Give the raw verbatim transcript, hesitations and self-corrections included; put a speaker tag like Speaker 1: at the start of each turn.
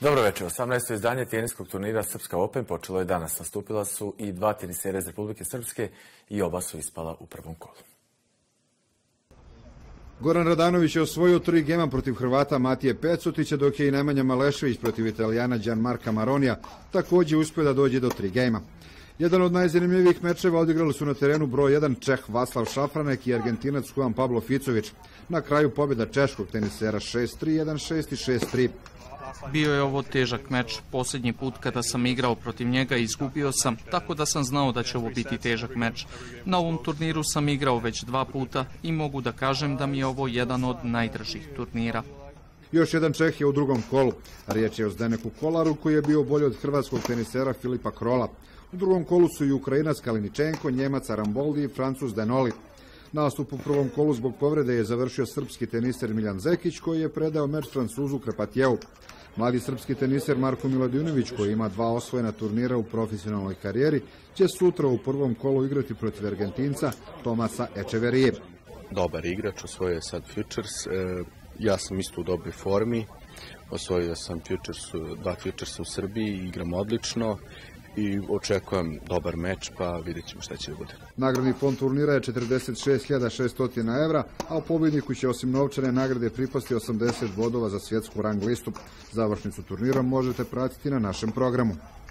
Speaker 1: Dobro večer. osamnaesto izdanje teniskog turnira Srpska Open počelo je danas. Nastupila su i dva tenisera iz Republike Srpske i oba su ispala u prvom kolu.
Speaker 2: Goran Radanović je osvojio tri gema protiv Hrvata Matije Pecutića, dok je i Nemanja Malešević protiv Italijana Gianmarca Maronija također uspio da dođe do tri gema. Jedan od najzanimljivijih mečeva odigrali su na terenu broj jedan Čeh Václav Šafranek i Argentinac Juan Pablo Ficović. Na kraju pobjeda češkog tenisera šest tri, jedan šest i šest tri.
Speaker 3: Bio je ovo težak meč. Posljednji put kada sam igrao protiv njega izgubio sam, tako da sam znao da će ovo biti težak meč. Na ovom turniru sam igrao već dva puta i mogu da kažem da mi je ovo jedan od najdražih turnira.
Speaker 2: Još jedan Čeh je u drugom kolu. Riječ je o Zdeneku Kolaru koji je bio bolji od hrvatskog tenisera Filipa Krola. U drugom kolu su i Ukrajinac Kaliničenko, Njemac Aramboldi i Francuz Denoli. Nastup u prvom kolu zbog povrede je završio srpski teniser Miljan Zekić koji je predao meč Francuzu Krepatjevu. Mladi srpski teniser Marko Miladinović, koji ima dva osvojena turnira u profesionalnoj karijeri, će sutra u prvom kolu igrati protiv Argentinca Tomasa Echeverije.
Speaker 4: Dobar igrač, osvojio je sad Futures. Ja sam isto u dobroj formi. Osvojio sam Futures, dva Futuresa u Srbiji, igram odlično i očekujem dobar meč, pa vidjet ćemo šta će da bude.
Speaker 2: Nagradni fond turnira je četrdeset šest hiljada šesto evra, a u pobjedniku će osim novčane nagrade pripasti osamdeset bodova za svjetsku rang listu. Završnicu turnira možete pratiti na našem programu.